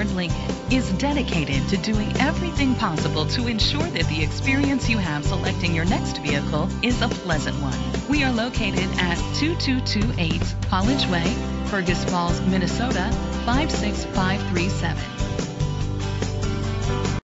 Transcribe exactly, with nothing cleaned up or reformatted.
Ford Lincoln is dedicated to doing everything possible to ensure that the experience you have selecting your next vehicle is a pleasant one. We are located at two two two eight College Way, Fergus Falls, Minnesota five six five three seven.